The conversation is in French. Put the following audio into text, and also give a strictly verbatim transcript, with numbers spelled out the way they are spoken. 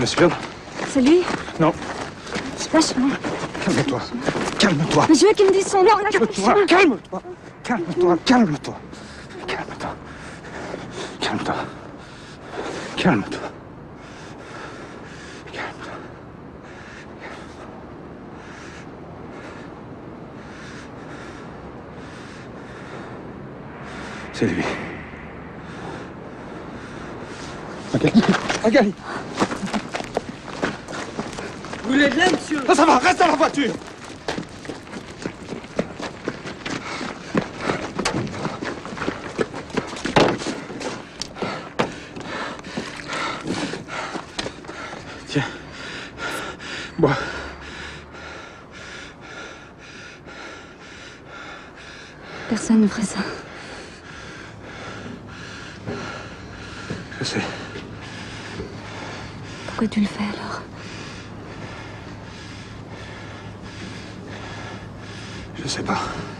Bien sûr. C'est lui? Non. Lâche-moi. Calme-toi. Calme-toi. Mais je veux qu'il me dise son nom. Calme-toi. Calme-toi. Calme-toi. Calme-toi. Calme-toi. Calme-toi. Calme-toi. Calme-toi. C'est lui. Magali. Magali. Vous êtes là, monsieur? Ah, ça va, reste dans la voiture. Tiens. Bois. Personne ne ferait ça. Je sais. Pourquoi tu le fais alors? Je sais pas.